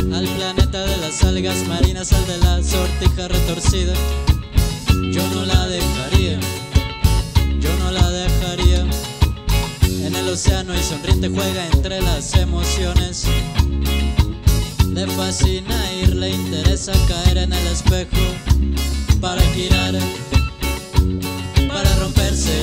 al planeta de las algas marinas, al de la sortija retorcida. Yo no la dejaría, yo no la dejaría. En el océano y sonriente juega entre las emociones. Le fascina ir, le interesa caer en el espejo para girar, para romperse.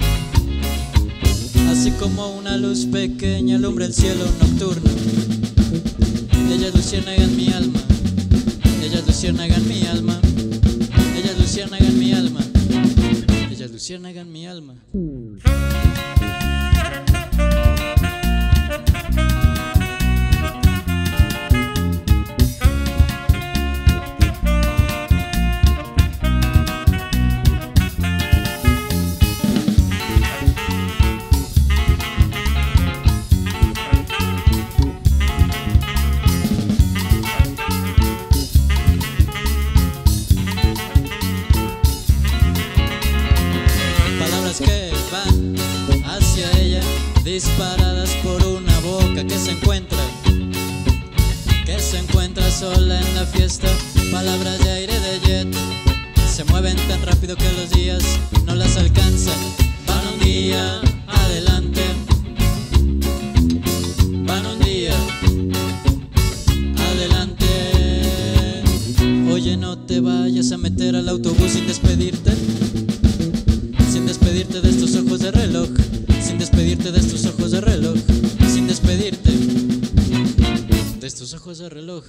Así como una luz pequeña alumbra el cielo nocturno. Ella es luciérnaga en mi alma, ella es luciérnaga en mi alma, ella es luciérnaga en mi alma, ella es luciérnaga en mi alma. Que van hacia ella, disparadas por una boca que se encuentra sola en la fiesta. Palabras de aire de jet, se mueven tan rápido que los días no las alcanzan. Van un día adelante, van un día adelante. Oye, no te vayas a meter al autobús sin despedirte, sin despedirte de estos ojos de reloj, sin despedirte de estos ojos de reloj, sin despedirte de estos ojos de reloj.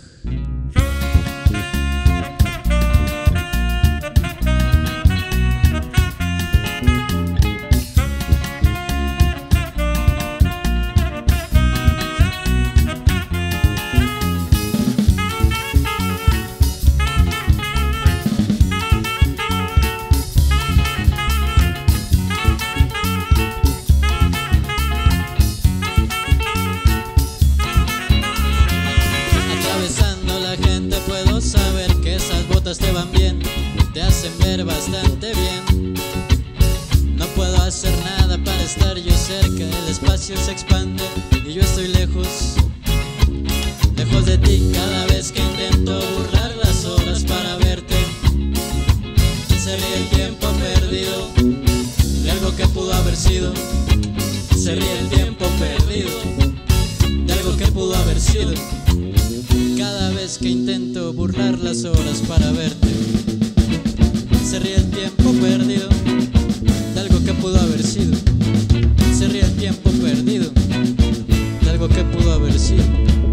Puedo saber que esas botas te van bien, te hacen ver bastante bien. No puedo hacer nada para estar yo cerca, el espacio se expande y yo estoy lejos, lejos de ti. Cada vez que intento burlar las horas para verte, se ríe el tiempo perdido de algo que pudo haber sido. Se ríe el tiempo perdido de algo que pudo haber sido. Cada vez que intento burlar las horas para verte, se ríe el tiempo perdido de algo que pudo haber sido. Se ríe el tiempo perdido de algo que pudo haber sido.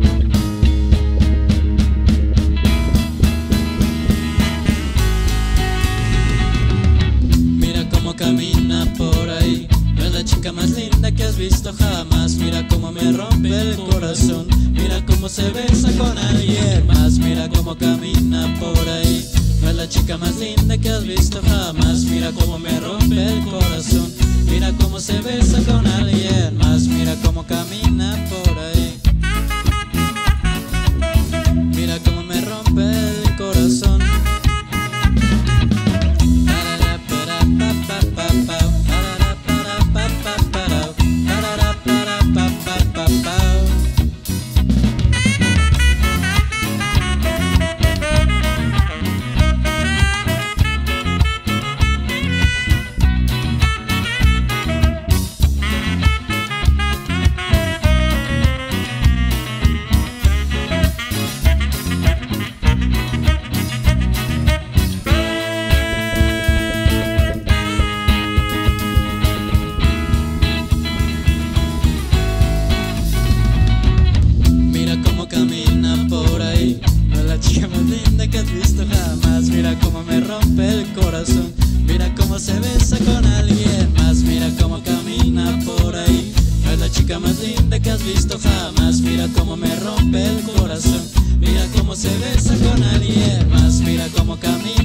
Mira cómo camina por ahí, no es la chica más linda que has visto jamás. Mira cómo me rompe el corazón, mira cómo se besa con alguien más. Mira cómo camina por ahí, no es la chica más linda que has visto jamás. Mira cómo me rompe el corazón, mira cómo se besa con alguien más. Mira cómo camina por ahí, mira cómo me rompe el corazón. Que has visto jamás. Mira cómo me rompe el corazón, mira cómo se besa con alguien más. Mira cómo camina por ahí, no es la chica más linda que has visto jamás. Mira cómo me rompe el corazón, mira cómo se besa con alguien más. Mira cómo camina